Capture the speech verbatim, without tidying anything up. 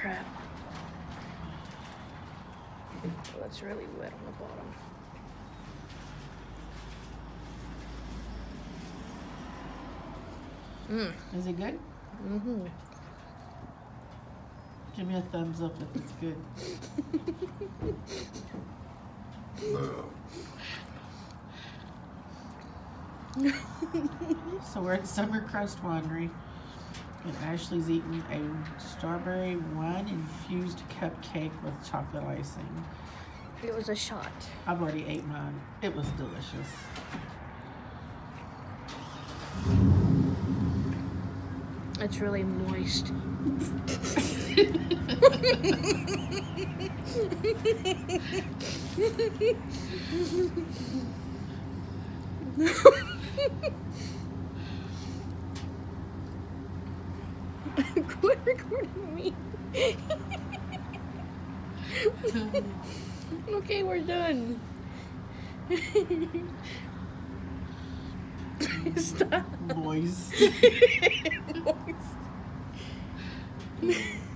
crap. Oh, that's really wet on the bottom. Mm. Is it good? Mm-hmm. Give me a thumbs up if it's good. So we're at Summer Crust Winery, and Ashley's eating a strawberry wine infused cupcake with chocolate icing. It was a shot. I've already ate mine. It was delicious. It's really moist. Quit recording me. Okay, we're done. Stop. Moist. Moist.